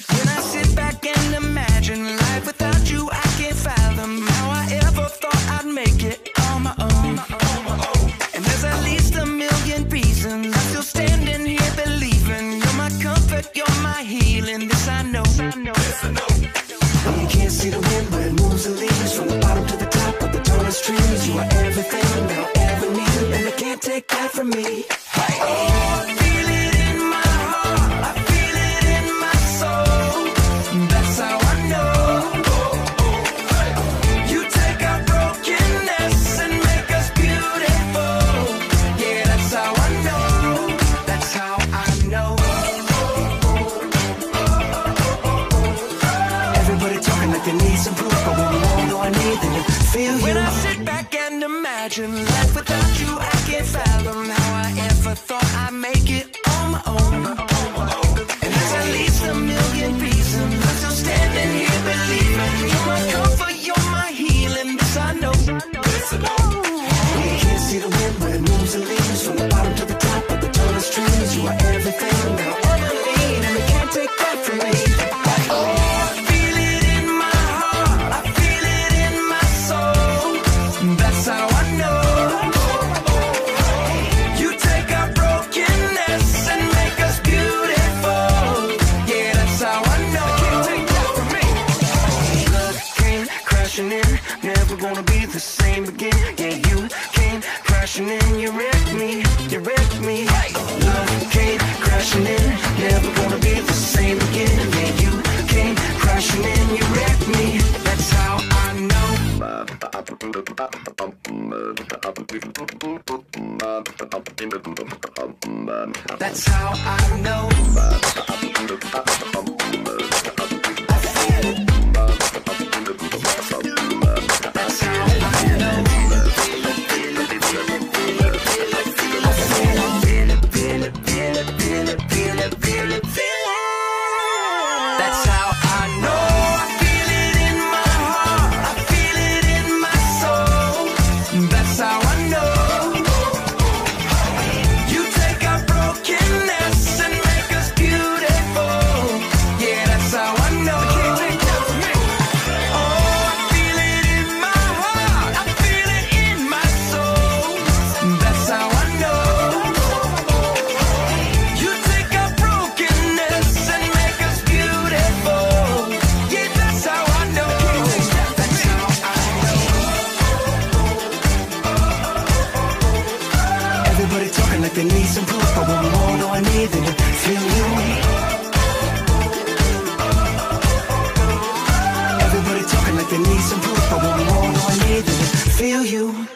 When I sit back and imagine life without you, I can't fathom how I ever thought I'd make it on my own. And there's at least a million reasons I'm still standing here believing you're my comfort, you're my healing. This I know. Well, you can't see the wind, but it moves the leaves from the bottom to the top of the tallest trees. You are everything that I'll ever need, and they can't take that from me. Oh, I feel it in my heart, I feel it in my soul. That's how I know. You take our brokenness and make us beautiful. Yeah, that's how I know. That's how I know. Everybody talking like they need some proof, but when we all know I need, then you feel you. When I sit back and imagine life without you, I can't fathom how I ever thought I'd make it on my own. And there's at least a million reasons I'm still standing here believing you're my comfort, you're my healing. This I know. You can't see the wind, but it moves the leaves from the bottom to the top of the tallest trees. You are everything that I'll ever need, and they can't take that from me. Oh, I feel it in my heart, I feel it in my soul. That's how I know. You take our brokenness and make us beautiful. Yeah, that's how I know. Can't take that from me. Love came crashing in, never gonna be the same again. Yeah, you came crashing in, you wrecked me, you wrecked me. Love came crashing in, never gonna be the same again. Yeah, you came crashing in, you wrecked me. That's how I know. That's how I know. I feel it. That's how I know. That's how I know. I feel it in my heart, I feel it in my soul. That's how I know. You take our brokenness and make us beautiful. Yeah, that's how I know. Can't take that from me. Oh, I feel it in my heart, I feel it in my soul. That's how I know. You take our brokenness and make us beautiful. Yeah, that's how I know. That's how I know. Everybody talking like they need some proof, but when we all know I need, then you feel you. Everybody talking like they need some proof, but when we all know I need, then you feel you.